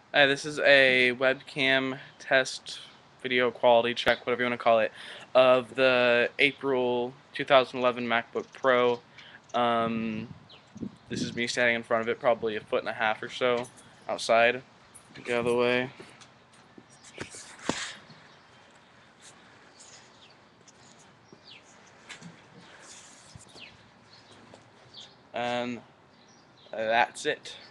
Hi, this is a webcam test video quality check, whatever you want to call it, of the April 2011 MacBook Pro. Um, this is me standing in front of it, probably a foot and a half or so outside. Get out of the way. And that's it.